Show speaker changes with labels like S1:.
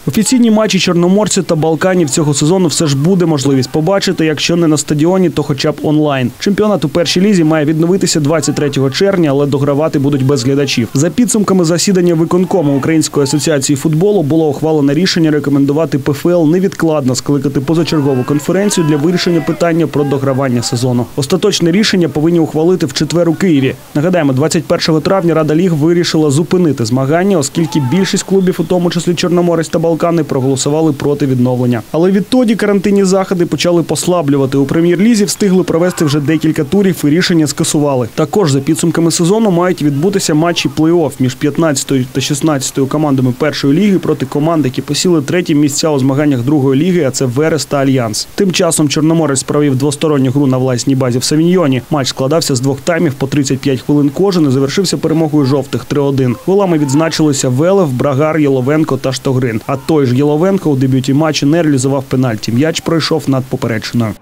S1: Офіційні матчі чорноморців та балканів цього сезону все ж буде можливість побачити, якщо не на стадіоні, то хоча б онлайн. Чемпіонат у першій лізі має відновитися 23 червня, але догравати будуть без глядачів. За підсумками засідання виконкому Української асоціації футболу було ухвалено рішення рекомендувати ПФЛ невідкладно скликати позачергову конференцію для вирішення питання про догравання сезону. Остаточне рішення повинні ухвалити в четвер у Києві. Нагадаємо, 21 травня Рада ліг вирішила зупинити змагання, оскільки більшість клубів, у тому числі Чорноморець та Балкани, проголосували проти відновлення. Але відтоді карантинні заходи почали послаблювати. У прем'єр-лізі встигли провести вже декілька турів і рішення скасували. Також за підсумками сезону мають відбутися матчі плей-офф між 15-ю та 16-ю командами першої ліги проти команд, які посіли треті місця у змаганнях другої ліги, а це Верес та Альянс. Тим часом Чорноморець провів двосторонню гру на власній базі в Савіньйоні. Матч складався з двох таймів по 35 хвилин кожен і завершився перемогою жовтих 3-1. Голами відзначилися Велев, Брагар, Єловенко та Штогрин. А той ж Єловенко у дебюті матчу не реалізував пенальті. М'яч пройшов над поперечиною.